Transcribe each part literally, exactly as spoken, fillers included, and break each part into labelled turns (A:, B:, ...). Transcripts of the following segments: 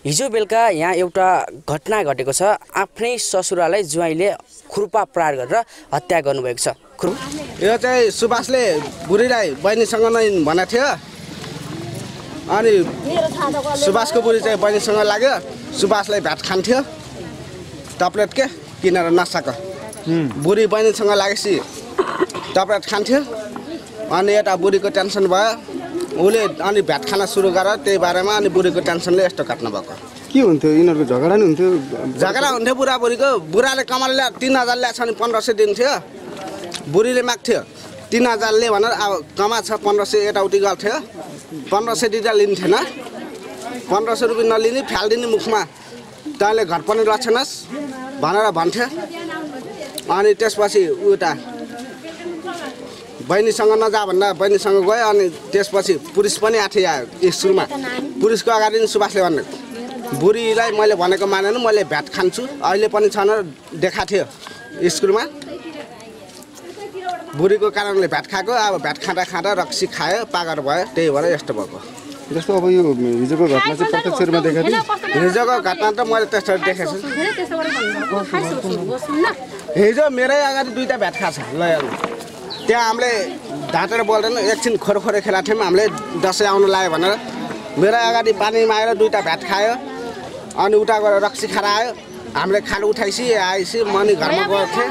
A: हिजो बेलुका यहाँ एउटा घटना घटेको छ। आफ्नै ससुरालाई ज्वाइँले खुर्पा प्रहार गरेर हत्या गर्नुभएको छ।
B: यो चाहिँ सुभाषले बुढीलाई बहिनीसँग नै भनेको थियो अनि सुभाषको बुढी चाहिँ बहिनीसँग लाग्यो। सुभाषलाई भात खान्थ्यो टप्लेट के किनेर नसाको बुढी बहिनीसँग लागेपछि टप्लेट खान्थ्यो अनि यता बुढीको टेन्सन भयो उसले अनि भात खान सुरु गरेर त्यही बारेमा अनि बुढीको टेन्सनले यस्तो घटना भएको।
C: के हुन्थ्यो यिनीहरूको झगडा नि हुन्थ्यो?
B: झगडा हुन्थ्यो बुढाबुढीको। बुढाले कमाल ल्या तिन हजार ल्याएको छ भने पन्ध्र सय दिन्थ्यो। बुढीले माग्थ्यो तिन हजारले भनेर अब कमा छ पन्ध्र सय यताउति गर्थ्यो। पन्ध्र सय दिँदा लिन्थेन। पन्ध्र सय रुपियाँ नलिने फ्यालिदिने मुखमा तैँले घर पनि लक्षणस् भनेर भन्थ्यो। अनि त्यसपछि उता बहिनीसँग नजा भन्दा बहिनीसँग गयो अनि त्यसपछि पुलिस पनि आथे आयो स्कुलमा। पुलिसको अगाडि नि सुभाषले भन्ने बुढीलाई मैले भनेको मानेन मैले भात खान्छु अहिले पनि छैन देखाएको थियो स्कुलमा। बुढीको कारणले भात खाएको अब भात खाँदा खाँदा रक्सी खायो पागल भयो त्यही भएर यस्तो भएको।
C: जस्तो अब यो हिजोको घटना चाहिँ प्रत्यक्ष रूपमा देखेको थिएँ।
B: हिजोको घटना त मैले त्यसरी देखेको छु। हिजो मेरै अगाडि दुईवटा भात खाएको छ ल त्यहाँ हामीले ढाँटेर बोल्दैन एकछिन खोरखोरे खेलाएको थियौँ हामीले दसैँ आउनु लाग्यो भनेर मेरो अगाडि पानीमा आएर दुईवटा भात खायो अनि उता गएर रक्सी खाएर आयो। हामीले खानु उठाइसी आएपछि म नि घरमा गएको थिएँ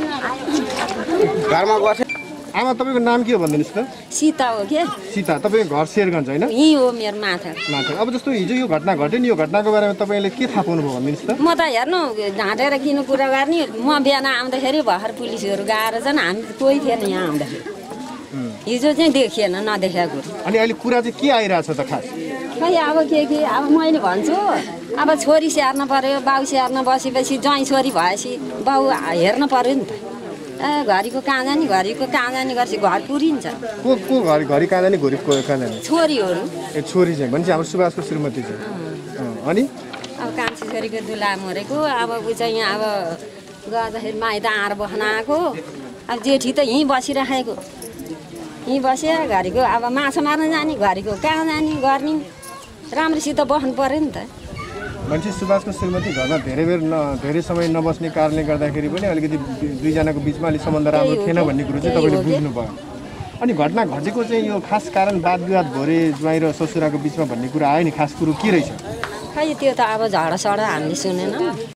B: घरमा गएको थिएँ।
C: आमा तपाईँको नाम के हो भनिदिनुहोस् त?
D: सीता हो के?
C: सीता। तपाईँको घर शेरगञ्ज होइन?
D: यहीँ हो मेरो माथा।
C: माथा। अब जस्तो हिजो यो घटना घट्यो नि यो घटनाको बारेमा तपाईँले के थाहा पाउनुभयो भनिदिनुहोस् त?
D: म त हेर्नु ढाँटेर किन कुरा गर्ने म बिहान आउँदाखेरि भर्खर पुलिसहरू गएर झन् हामी कोही थिएन यहाँ आउँदाखेरि। हिजो चाहिँ देखिएन नदेखाएको।
C: अनि अहिले कुरा चाहिँ के आइरहेछ त खास?
D: खै अब के के अब मैले भन्छु अब छोरी स्याहार्न पर्यो बाउ स्याहार्न बसेपछि ज्वाइँ छोरी भएपछि बाउ हेर्न पर्यो नि त। ए घरीको कहाँ जाने घरीको कहाँ जाने गर्छ घर पुरिन्छ।
C: को को घरि घरि कहाँ जाने घरि कहाँ जाने?
D: छोरीहरू।
C: ए छोरी चाहिँ भनेपछि हाम्रो सुभाषको श्रीमती चाहिँ। अनि
D: अब कान्छी छोरीको दुला मरेको अब ऊ चाहिँ अब गर्दाखेरि माइत आएर बस्न आएको। अब जेठी त यहीँ बसिराखेको यहीँ बसेर घरीको अब माछा मार्न जाने घरीको कहाँ जाने गर्ने राम्रोसित बस्नु पर्यो नि त।
C: मान्छे सुभाषको श्रीमती घरमा धेरै बेर न धेरै समय नबस्ने कारणले गर्दाखेरि पनि अलिकति दुईजनाको बिचमा अलिक सम्बन्ध राम्रो थिएन भन्ने कुरो चाहिँ तपाईँले बुझ्नुभयो। अनि घटना घटेको चाहिँ यो खास कारण वाद विवाद भरे ज्वाइँ र ससुराको बिचमा भन्ने कुरा आयो नि खास कुरो के रहेछ?
D: खै त्यो त अब झगडा सडा हामीले सुनेन।